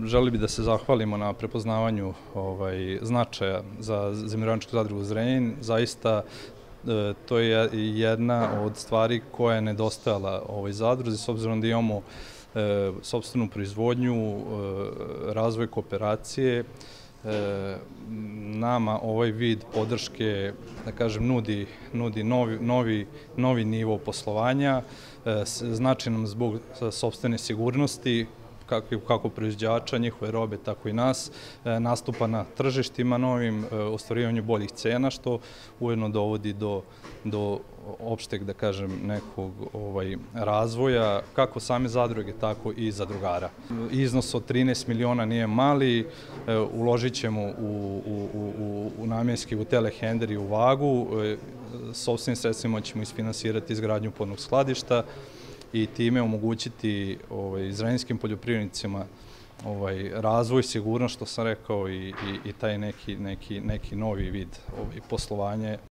želeli bi da se zahvalimo na prepoznavanju značaja za Zemljoradničku zadrugu Zrenjanin. Zaista to je jedna od stvari koja je nedostajala ovoj zadruzi, s obzirom da imamo sopstvenu proizvodnju, razvoj kooperacije. Nama ovaj vid podrške, da kažem, nudi novi nivo poslovanja, znači nam zbog sopstvene sigurnosti, kako proizvođača, njihove robe, tako i nas, nastupa na tržištima novim, ostvarivanju boljih cena, što ujedno dovodi do opšteg, da kažem, nekog razvoja, kako same zadruge, tako i zadrugara. Iznos od 13 miliona nije mali, uložit ćemo u namjenski, u telehender i u vagu, sopstvenim sredstvima ćemo isfinansirati izgradnju podnog skladišta i time omogućiti zrenjanskim poljoprivrednicima razvoj, sigurnost, što sam rekao, i taj neki novi vid poslovanja.